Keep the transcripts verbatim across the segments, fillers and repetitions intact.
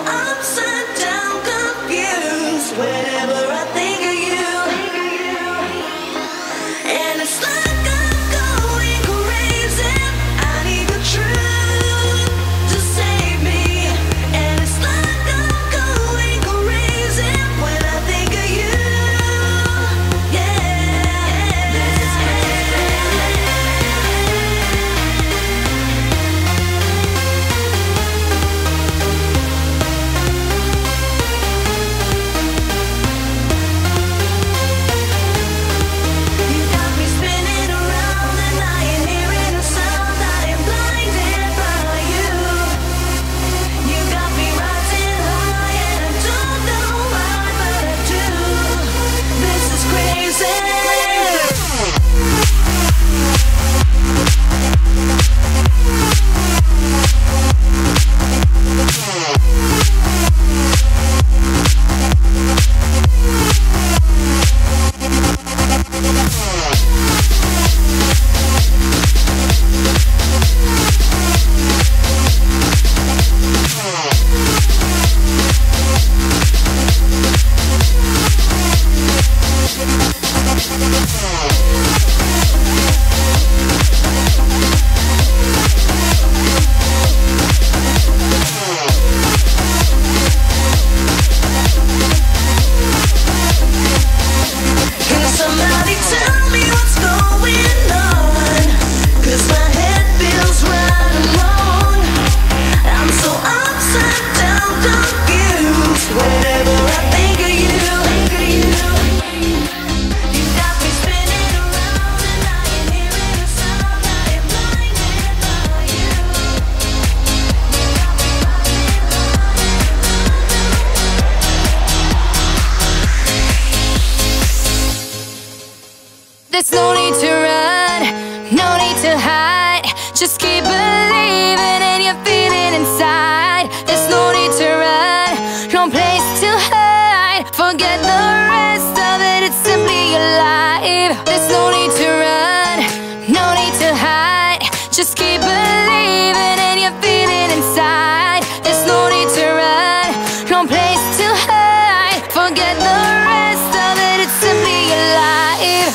upside down, confused whenever I think of you. And it's like I'm going crazy. I need the truth to save me. And it's like I'm going crazy when I think of you. Yeah, this is crazy. You got me spinning around and I ain't hearing a sound. I am blinded by you. You got me rising high and I don't know why, but I do. This is crazy. Can somebody tell me what's going on? 'Cause my head feels right and wrong. I'm so upside down, confused whenever I think of you. You got me spinning around and I ain't hearing a sound. I am blinded by you. You got me rising There's no need to run, no need to hide. Just keep believing and you're feeling inside. There's no need to run, no place to hide. Forget the rest of it, it's simply your life. There's no need to run, no need to hide. Just keep believing and you're feeling inside. There's no need to run, no place to hide. Forget the rest of it, it's simply your life.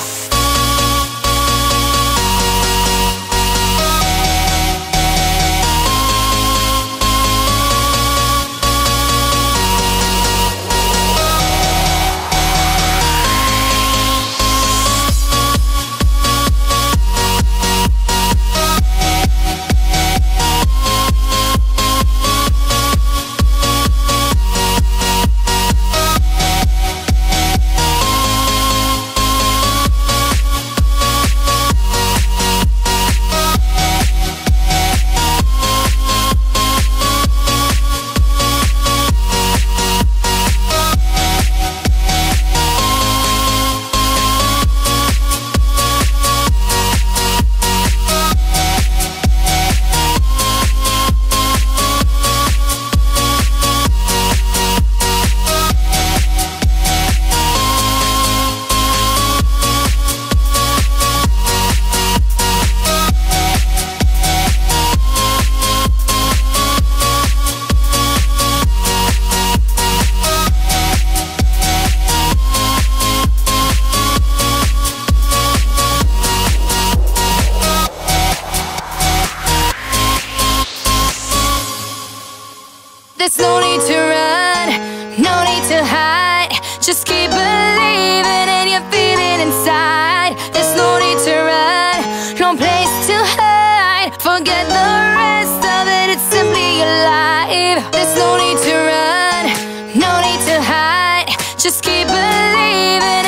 There's no need to run, no need to hide. Just keep believing and you're feeling inside. There's no need to run, no place to hide. Forget the rest of it, it's simply your life. There's no need to run, no need to hide. Just keep believing